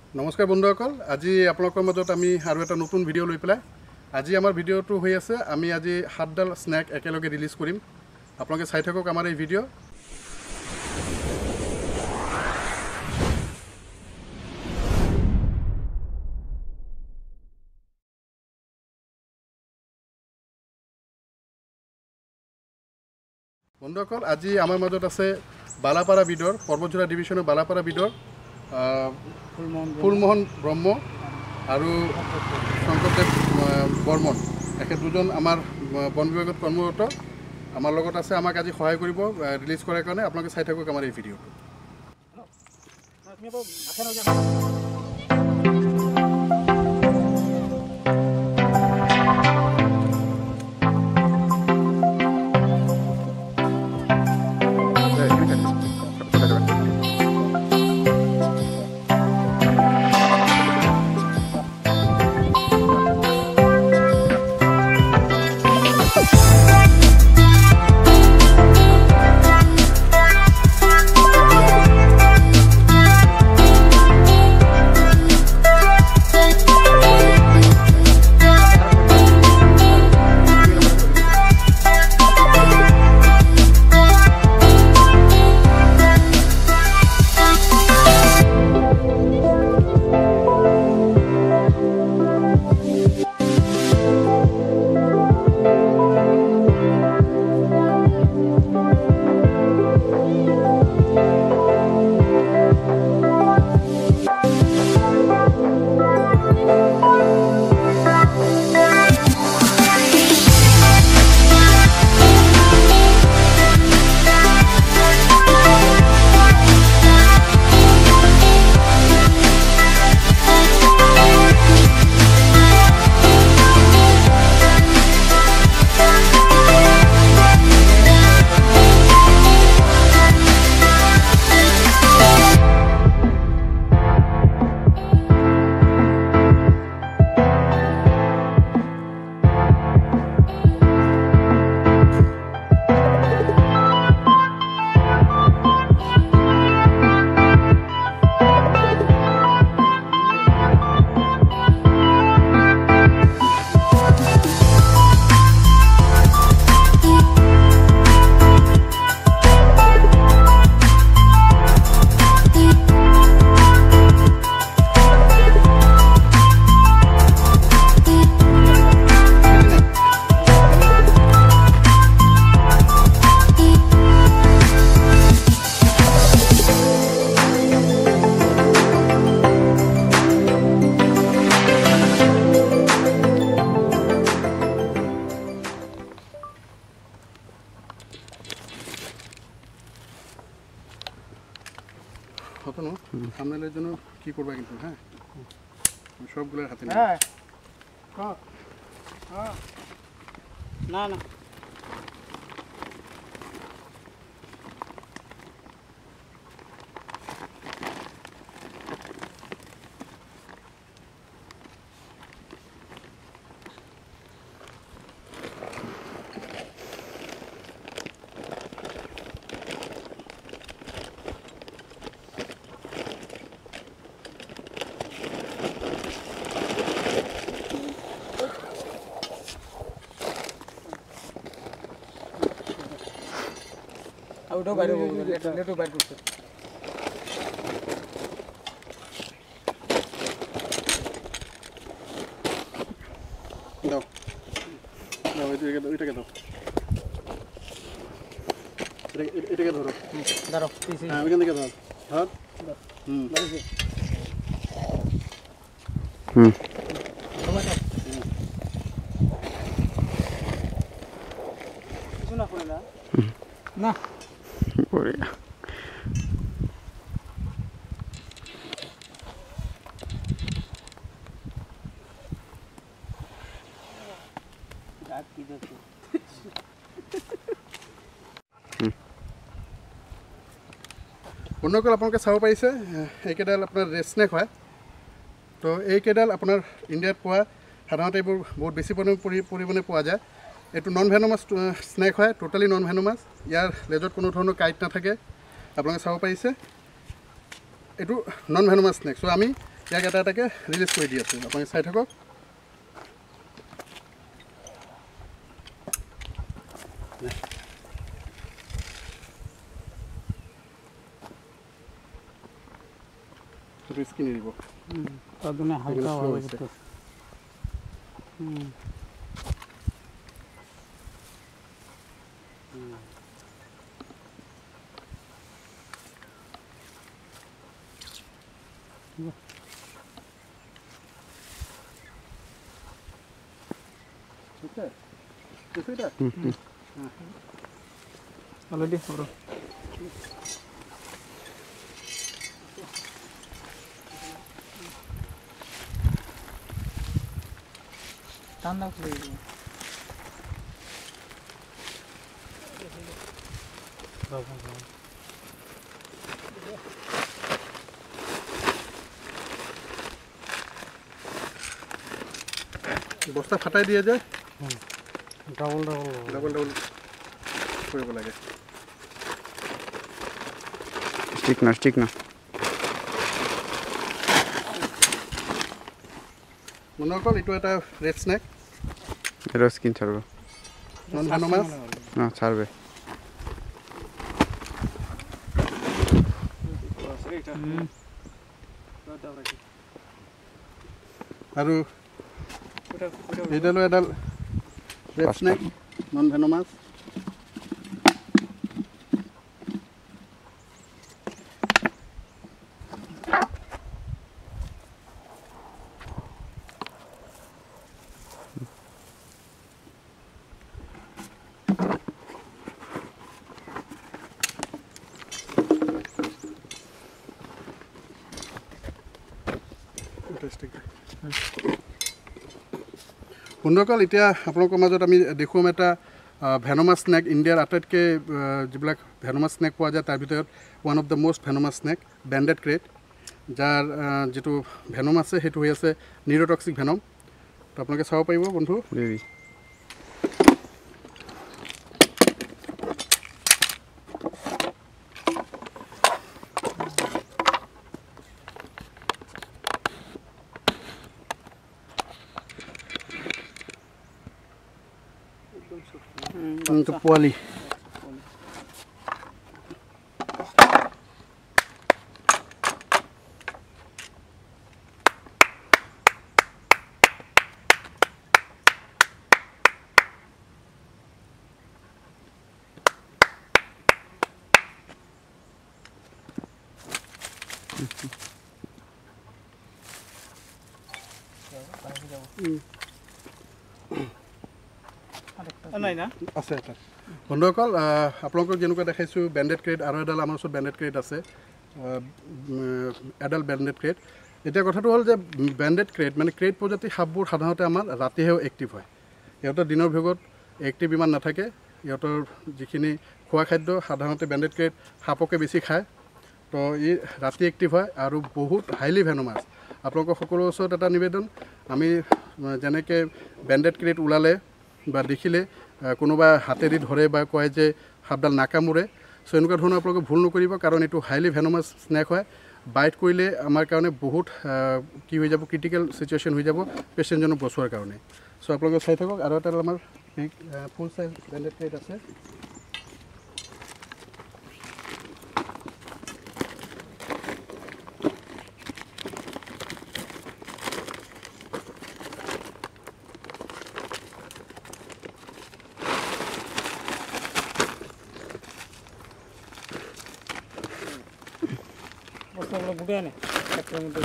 নমস্কাৰ বন্ধুসকল আজি আপোনালোকৰ মাজত আমি আৰু এটা নতুন ভিডিঅ' লৈ পেলাই আজি আমাৰ ভিডিঅ'টো হৈ আছে আমি আজি 7ডাল স্নেক একেলগে ৰিলিজ কৰিম আপোনালোকে চাই থাকক আমাৰ এই ভিডিঅ' বন্ধুসকল আজি আমাৰ মাজত আছে বালাপাৰা বিডৰ পৰ্বতজোৰা ডিভিজনৰ বালাপাৰা বিডৰ ফুলমোহন ব্ৰহ্ম আৰু শংকৰদেৱ বৰ্মন এখেত দুজন আমাৰ বন বিভাগত কৰ্মৰত আমাৰ লগত আছে আমাক আজি সহায় কৰিব ৰিলিজ কৰাৰ কাৰণে আপোনালোকে চাই থাকক আমাৰ এই ভিডিঅ'টো হতনো সামনের জন্য কি করবা কিন্তু হ্যাঁ সবগুলোর হাতে হ্যাঁ না না ওটাও বাইরে নেটও বাইরে করছে দাও দাও এটাকে দাও এটাকে ধরো দাঁড়াও হ্যাঁ ওইখান থেকে ধর ধর কিছু না করে না Boria. বন্ধুসকল আপোনালোকে চাব পাৰিছে এইকেইডাল আপোনাৰ ৰেড স্নেক হয় তো এইকেইডাল আপোনাৰ ইণ্ডিয়াত পোৱা সাধাৰণতে এইবোৰ বহুত বেছি পৰিমাণে পোৱা যায় এইটো নন ভেনমাছ স্নেক হয় টোটালি নন ভেনমাছ ইয়াৰ লেজত কোনো ধৰণৰ কাইট নাথাকে আপোনালোকে চাব পাৰিছে এইটো নন ভেনমাছ স্নেক চ' আমি ইয়াক এটা এটাকৈ ৰিলিজ কৰি দি আছোঁ আপুনি চাই থাকক স্কিন এৰিব তাদুনে হালকা হৈ গৈছে অলরেডি বড় ঠান্ডা করে দিই বস্তা ফাটাই দিয়ে যায় ডাবল কৰিব লাগে স্টিক না মনে অকল এইটো এটা ৰেড স্নেক এটা স্কিন ছাড়ব নন ভেনমাস না ছাড়বে আৰু এইডালো এডাল ৰেড স্নেক নন ভেনমাস বন্ধুসকল এতিয়া আপোনালোকৰ মাজত আমি দেখুৱাম এটা ভেনমাছ স্নেক ইণ্ডিয়াৰ আটাইতকৈ যিবিলাক ভেনমাছ স্নেক পোৱা যায় তাৰ ভিতৰত one of the most venomous snake banded krait যাৰ যিটো ভেনম আছে সেইটো হৈ আছে নিউৰটক্সিক ভেনম তো আপোনালোকে চাব পাৰিব বন্ধু তো পোৱালি নাই না আছে এটা বন্ধুসকল আপোনালোকক যেনেকুৱা দেখাইছোঁ বেণ্ডেড ক্ৰেট আৰু এডাল আমাৰ ওচৰত বেণ্ডেড ক্ৰেট আছে এডাল বেণ্ডেড ক্ৰেট এতিয়া কথাটো হ'ল যে বেণ্ডেড ক্ৰেট মানে ক্ৰেট প্ৰজাতিৰ সাপবোৰ সাধাৰণতে আমাৰ ৰাতিহে এক্টিভ হয় ইহঁতৰ দিনৰ ভাগত এক্টিভ ইমান নাথাকে ইহঁতৰ যিখিনি খোৱা খাদ্য সাধাৰণতে বেণ্ডেড ক্ৰেট সাপকে বেছি খায় তো ই ৰাতি এক্টিভ হয় আৰু বহুত হাইলি ভেনমাছ আপোনালোকৰ সকলোৰ ওচৰত এটা নিবেদন আমি যেনেকৈ বেণ্ডেড ক্ৰেট ওলালে বা দেখিলে কোনোবা হাতেদি ধৰে বা কয় যে সাপডাল নাকামোৰে চ' এনেকুৱা ধৰণৰ আপোনালোকে ভুল নকৰিব কাৰণ এইটো হাইলি ভেনমাছ স্নেক হয় বাইট কৰিলে আমাৰ কাৰণে বহুত কি হৈ যাব ক্ৰিটিকেল চিটুৱেশ্যন হৈ যাব পেচেণ্টজনক বচোৱাৰ কাৰণে চ' আপোনালোকে চাই থাকক আৰু এটা আমাৰ ফুল চাইজ বেণ্ডেড ক্ৰেট আছে বস্তুগুলো গুটে আনে একটার মধ্যে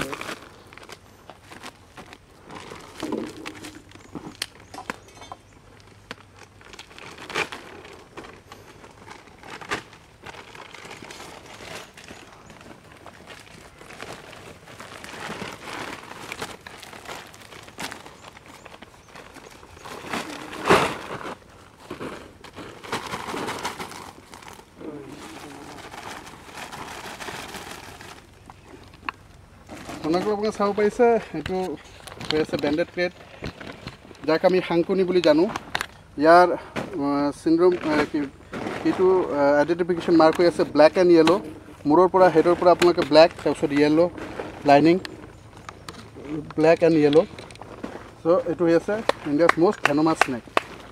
আপোনালোকে চাব পাৰিছে এইটো হৈ আছে বেণ্ডেড ক্ৰেট যাক আমি হাংকনি বুলি জানো ইয়াৰ চিণ্ড্ৰম এইটো আইডেণ্টিফিকেশ্যন মাৰ্ক হৈ আছে ব্লেক এণ্ড য়েল্ল' মূৰৰ পৰা হেডৰ পৰা আপোনালোকে ব্লেক তাৰপিছত yellow' lining black and yellow so এইটো হৈ আছে ইণ্ডিয়াছ মষ্ট ভেনমাছ স্নেক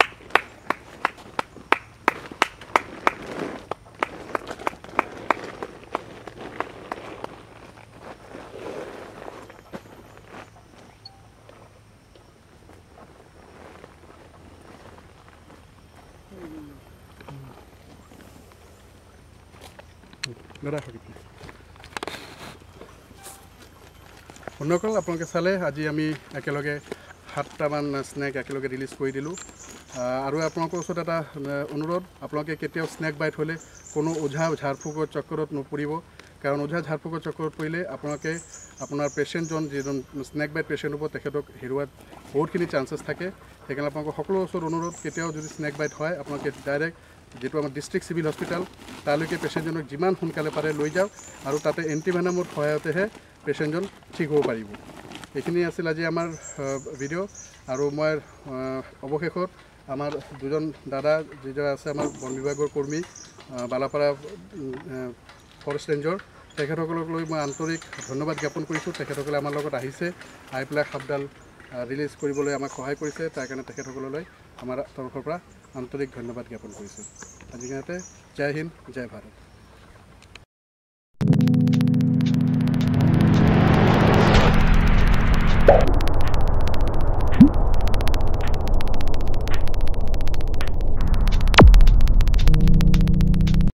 বন্ধুসকল আপোনালোকে চালে আজি আমি একেলগে 7টামান স্নেক একেলগে ৰিলিজ কৰি দিলোঁ আৰু আপোনালোকৰ ওচৰত এটা অনুৰোধ আপোনালোকে কেতিয়াও স্নেক বাইট হ'লে কোনো ওঝা ঝাৰফুকৰ চক্কৰত নপৰিব কাৰণ ওঝা ঝাৰফুকৰ চক্কৰত পৰিলে আপোনালোকে আপোনাৰ পেচেণ্টজন যিজন স্নেক বাইট পেচেণ্ট হ'ব তেখেতক হেৰুৱাত বহুতখিনি চান্সেছ থাকে সেইকাৰণে আপোনালোকৰ সকলো ওচৰত অনুৰোধ কেতিয়াও যদি স্নেক বাইট হয় আপোনালোকে ডাইৰেক্ট যেটো আমাৰ ডিষ্ট্ৰিক্ট চিভিল হস্পিটাল তালৈকে পেচেণ্টজনক যিমান সোনকালে পাৰে লৈ যাওক আৰু তাতে এণ্টিভেনামৰ সহায়তেহে পেচেণ্টজন ঠিক হ'ব পাৰিব এইখিনি আছিল আজি আমাৰ ভিডিঅ' আৰু মই অৱশেষত আমাৰ দুজন দাদা যিজন আছে আমাৰ বন বিভাগৰ কৰ্মী বালাপাৰা ফৰেষ্ট ৰেঞ্জৰ তেখেতসকলক লৈ মই আন্তৰিক ধন্যবাদ জ্ঞাপন কৰিছোঁ তেখেতসকলে আমাৰ লগত আহিছে আহি পেলাই সাপডাল ৰিলিজ কৰিবলৈ আমাক সহায় কৰিছে তাৰ কাৰণে তেখেতসকললৈ আমাৰ তৰফৰ পৰা আন্তৰিক ধন্যবাদ জ্ঞাপন কৰিছোঁ আজি কাৰণে জয় হিন্দ জয় ভাৰত